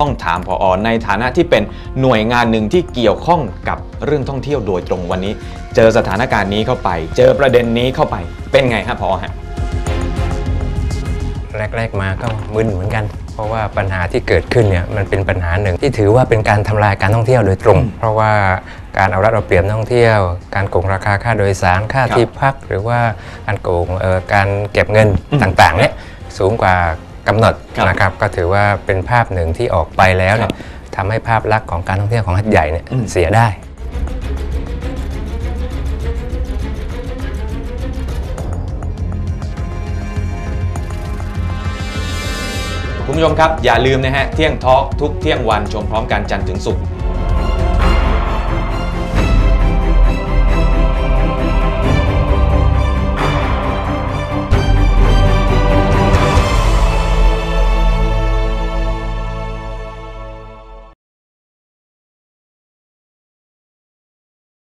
ต้องถามผอ.ในฐานะที่เป็นหน่วยงานหนึ่งที่เกี่ยวข้องกับเรื่องท่องเที่ยวโดยตรงวันนี้เจอสถานการณ์นี้เข้าไปเจอประเด็นนี้เข้าไปเป็นไงครับผอ.ฮะแรกๆมาก็มึนเหมือนกันเพราะว่าปัญหาที่เกิดขึ้นเนี่ยมันเป็นปัญหาหนึ่งที่ถือว่าเป็นการทำลายการท่องเที่ยวโดยตรงเพราะว่าการเอารัดเอาเปรียบนักท่องเที่ยวการโกงราคาค่าโดยสารค่าที่พักหรือว่าการโกงการเก็บเงินต่างๆเนี่ยสูงกว่ากำหนดนะครับก็ถือว่าเป็นภาพหนึ่งที่ออกไปแล้วเนี่ยทำให้ภาพลักษณ์ของการท่องเที่ยวของหัดใหญ่เนี่ยเสียได้คุณผู้ชมครับอย่าลืมนะฮะเที่ยงทอล์กทุกเที่ยงวันชมพร้อมกันจันทร์ถึงศุกร์